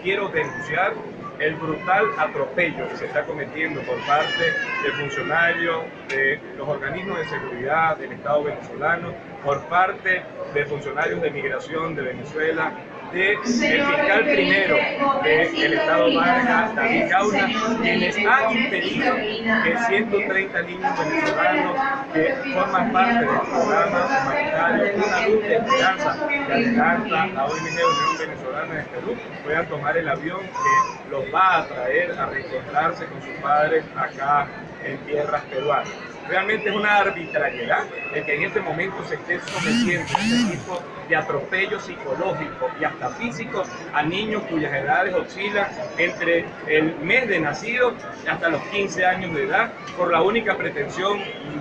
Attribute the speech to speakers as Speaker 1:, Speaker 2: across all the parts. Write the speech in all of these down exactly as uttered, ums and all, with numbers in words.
Speaker 1: quiero denunciar el brutal atropello que se está cometiendo por parte de funcionarios de los organismos de seguridad del Estado venezolano, por parte de funcionarios de migración de Venezuela, del fiscal primero del Estado Vargas, David Gauna, quienes han impedido que ciento treinta niños venezolanos que forman parte del programa humanitario Una Luz de Esperanza que alcanza la O N G Unión Venezolana de Perú puedan tomar el avión que los va a traer a reencontrarse con sus padres acá en tierras peruanas. Realmente es una arbitrariedad el que en este momento se esté sometiendo a este tipo de atropello psicológico y hasta físico a niños cuyas edades oscilan entre el mes de nacido hasta los quince años de edad, por la única pretensión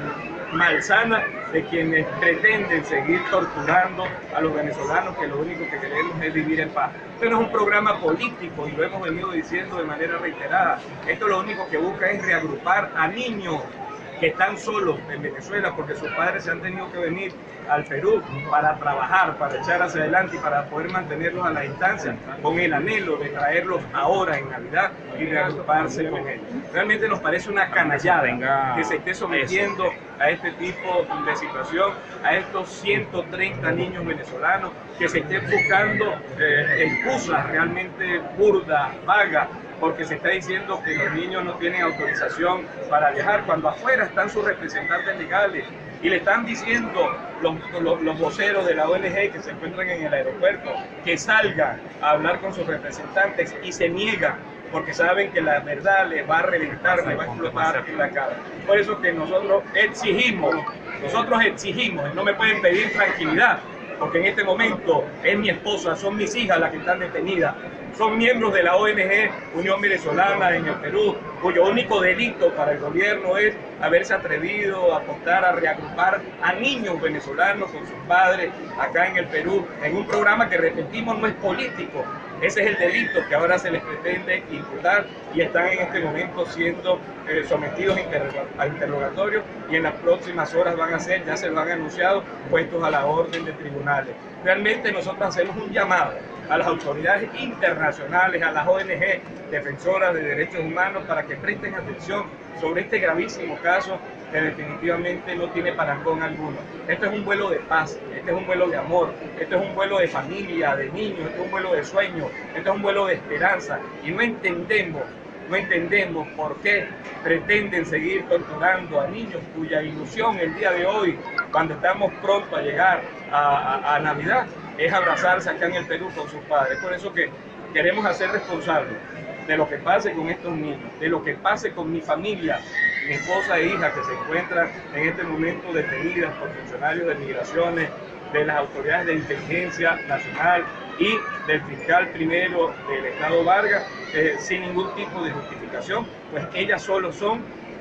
Speaker 1: malsana de quienes pretenden seguir torturando a los venezolanos, que lo único que queremos es vivir en paz. Esto no es un programa político y lo hemos venido diciendo de manera reiterada. Esto lo único que busca es reagrupar a niños que están solos en Venezuela porque sus padres se han tenido que venir al Perú para trabajar, para echar hacia adelante y para poder mantenerlos a la distancia, con el anhelo de traerlos ahora en Navidad y reagruparse con ellos. Realmente nos parece una canallada que se esté sometiendo a este tipo de situación, a estos ciento treinta niños venezolanos, que se estén buscando eh, excusas realmente burdas, vagas, porque se está diciendo que los niños no tienen autorización para viajar, cuando afuera están sus representantes legales y le están diciendo los, los, los voceros de la O N G que se encuentran en el aeropuerto que salgan a hablar con sus representantes y se niegan porque saben que la verdad les va a reventar, les va a explotar en la cara. Por eso que nosotros exigimos, nosotros exigimos, no me pueden pedir tranquilidad, porque en este momento es mi esposa, son mis hijas las que están detenidas, son miembros de la O N G Unión Venezolana en el Perú, cuyo único delito para el gobierno es haberse atrevido a apostar a reagrupar a niños venezolanos con sus padres acá en el Perú, en un programa que repetimos no es político. Ese es el delito que ahora se les pretende imputar y están en este momento siendo eh, sometidos a interrogatorios y en las próximas horas van a ser, ya se lo han anunciado, puestos a la orden de tribunales. Realmente nosotros hacemos un llamado a las autoridades internacionales, a las O N G defensoras de derechos humanos para que presten atención sobre este gravísimo caso que definitivamente no tiene parangón alguno. Esto es un vuelo de paz, este es un vuelo de amor, esto es un vuelo de familia, de niños, esto es un vuelo de sueños, esto es un vuelo de esperanza y no entendemos, no entendemos por qué pretenden seguir torturando a niños cuya ilusión el día de hoy, cuando estamos pronto a llegar a, a, a Navidad, es abrazarse acá en el Perú con sus padres. Por eso que queremos hacer responsables de lo que pase con estos niños, de lo que pase con mi familia, mi esposa e hija que se encuentran en este momento detenidas por funcionarios de migraciones, de las autoridades de inteligencia nacional y del fiscal primero del Estado Vargas, eh, sin ningún tipo de justificación, pues ellas solo son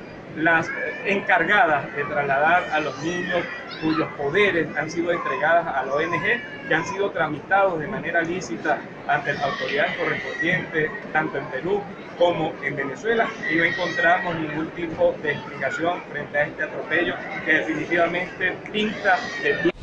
Speaker 1: las encargadas de trasladar a los niños cuyos poderes han sido entregados a la O N G, que han sido tramitados de manera lícita ante las autoridades correspondientes, tanto en Perú como en Venezuela, y no encontramos ningún tipo de explicación frente a este atropello que definitivamente pinta de